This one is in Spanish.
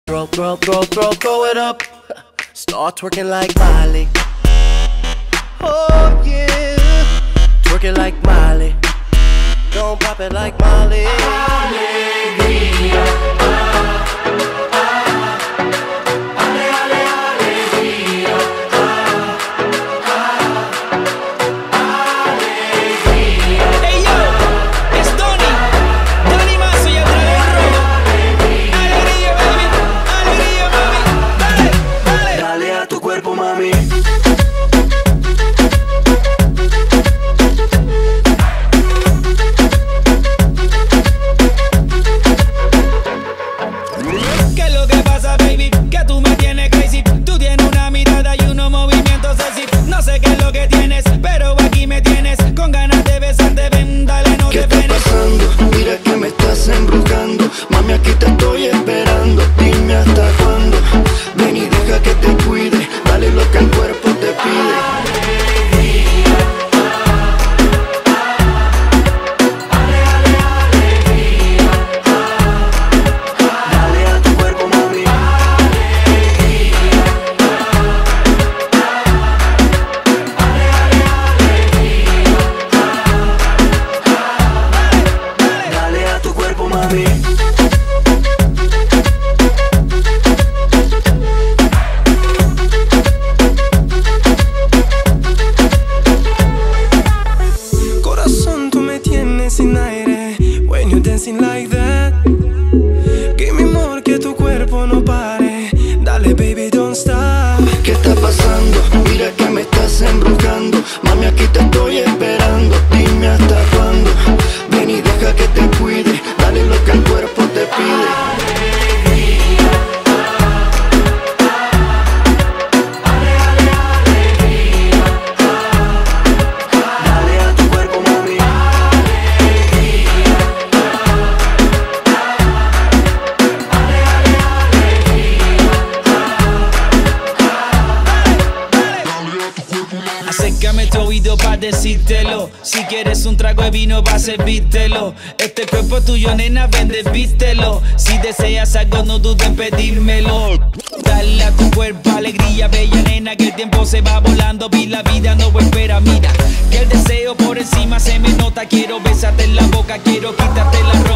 Throw it up. Start twerking like Miley. Oh yeah, twerking like Miley. Don't pop it like Miley. Mami, aquí te estoy esperando. Dime hasta cuándo. Ven y deja que te cuide. Dale lo que el cuerpo te pide. Dale a tu cuerpo, mami. Dale a tu cuerpo, mami. Sin aire, when you dancing like that. Give me more, que tu cuerpo no pare. Dale baby, don't stop. ¿Qué está pasando? Mira que me estás embrujando. Mami, aquí te estoy esperando. Dime hasta cuándo. Ven y deja que te cuide. Dale lo que el cuerpo te pide. Acércame tu oído pa' decírtelo. Si quieres un trago de vino pa' servírtelo. Este cuerpo tuyo, nena, ven, desvístelo. Si deseas algo, no dudes en pedírmelo. Dale a tu cuerpo alegría, bella nena, que el tiempo se va volando y la vida no espera. Mira, que el deseo por encima se me nota. Quiero besarte en la boca, quiero quitarte la ropa.